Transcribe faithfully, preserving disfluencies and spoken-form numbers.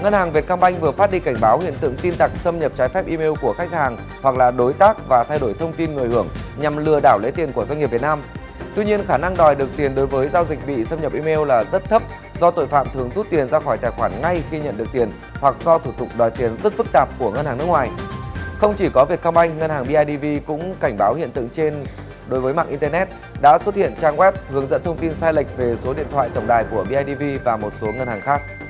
Ngân hàng Vietcombank vừa phát đi cảnh báo hiện tượng tin tặc xâm nhập trái phép email của khách hàng hoặc là đối tác và thay đổi thông tin người hưởng nhằm lừa đảo lấy tiền của doanh nghiệp Việt Nam. Tuy nhiên, khả năng đòi được tiền đối với giao dịch bị xâm nhập email là rất thấp do tội phạm thường rút tiền ra khỏi tài khoản ngay khi nhận được tiền hoặc do thủ tục đòi tiền rất phức tạp của ngân hàng nước ngoài. Không chỉ có Vietcombank, ngân hàng bê i đê vê cũng cảnh báo hiện tượng trên đối với mạng Internet, đã xuất hiện trang web hướng dẫn thông tin sai lệch về số điện thoại tổng đài của bê i đê vê và một số ngân hàng khác.